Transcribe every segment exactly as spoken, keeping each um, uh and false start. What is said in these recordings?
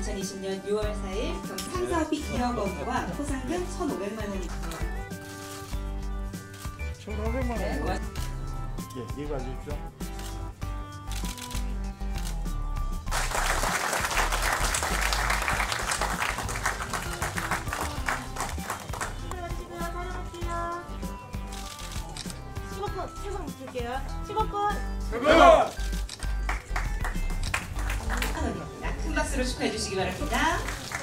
이천이십 년 유월 사일 상사비 이억 원과 포상금 천오백만 원입니다. 천오백만 원. 네, 고맙... 예, 이거 가주십시오. 최고 붙을게요. 십억 건. 천 원입니다. 큰 박수로 축하해 주시기 바랍니다.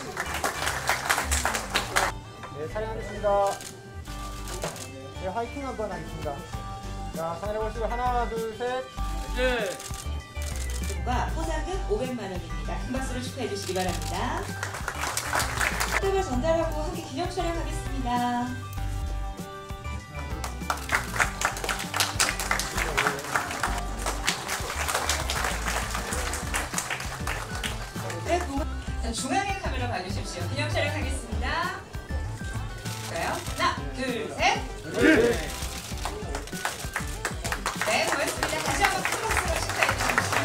네, 촬영하겠습니다. 네, 화이팅 한번 하겠습니다. 자, 카메라 보시고 하나, 둘, 셋. 네. 과 포상금 오백만 원입니다. 큰 박수로 축하해 주시기 바랍니다. 을 전달하고 함께 기념 촬영하겠습니다. 네, 중앙의 카메라 봐주십시오. 기념 촬영하겠습니다. 좋아요. 하나, 둘, 셋. 네. 네, 고맙습니다. 다시 한번 큰 박수로 축하해 주십시오.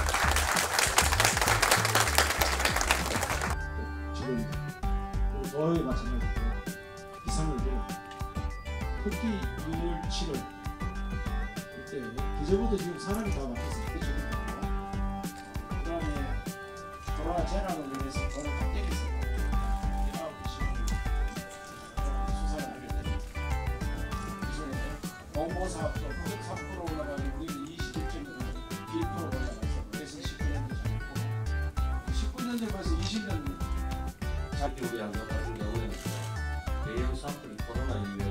지금 거의 마찬가지고요. 이상하게 토끼 칠월 그때 그제부터 지금 사람이 다 바뀌었어요. 그죠? 그다음에 코로나 재난으로 인해서 돈을 다 떼겠어요. 수사를 하게 되면 그중에 공모사업도 삼 퍼센트 올라가고 우리는 이십일 점 일 퍼센트 올라가서 그래서 십구 년도 잡고 십구 년 전 벌써 이십 년 우리 안가 같은 경우에는 대형 사업들이 코로나 이후에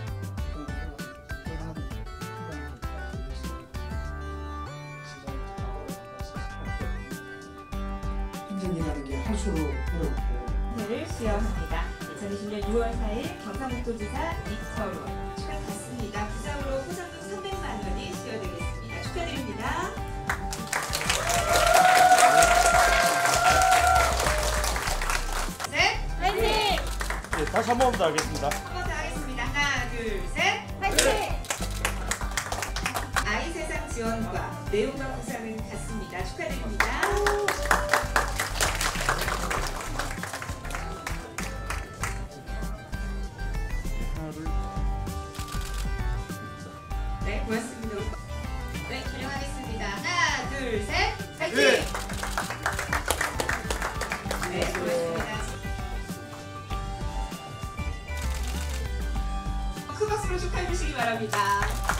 행정이라는 게 할수록 어렵고 를 수여합니다. 이천이십 년 유월 사일 경상북도지사 이철원 축하드립니다. 부상으로 포상금 삼백만 원이 수여되겠습니다. 축하드립니다. 셋, 화이팅! 네, 다시 한 번 더 하겠습니다. 한 번 더 하겠습니다. 하나, 둘, 셋. 화이팅! 아이 세상 지원과 내용과 보상은 같습니다. 축하드립니다. 네, 고맙습니다. 네, 촬영하겠습니다. 하나, 둘, 셋. 화이팅! 네, 고맙습니다. 큰 박수로 축하해 주시기 바랍니다.